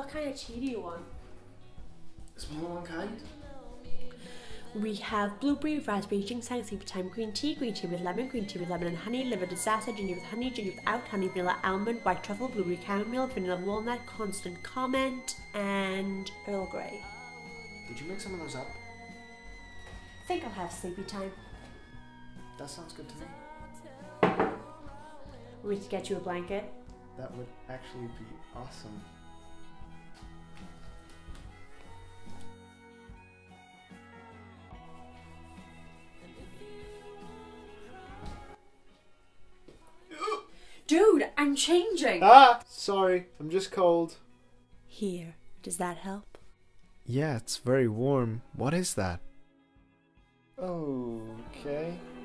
What kind of tea do you want? Smaller one kind? We have blueberry, raspberry, ginseng, sleepy time, green tea with lemon and honey, liver disaster, ginger with honey, ginger without honey, vanilla almond, white truffle, blueberry chamomile, vanilla walnut, constant comment, and Earl Grey. Did you make some of those up? I think I'll have sleepy time. That sounds good to me. We to get you a blanket. That would actually be awesome. Dude, I'm changing! Ah! Sorry, I'm just cold. Here, does that help? Yeah, it's very warm. What is that? Okay.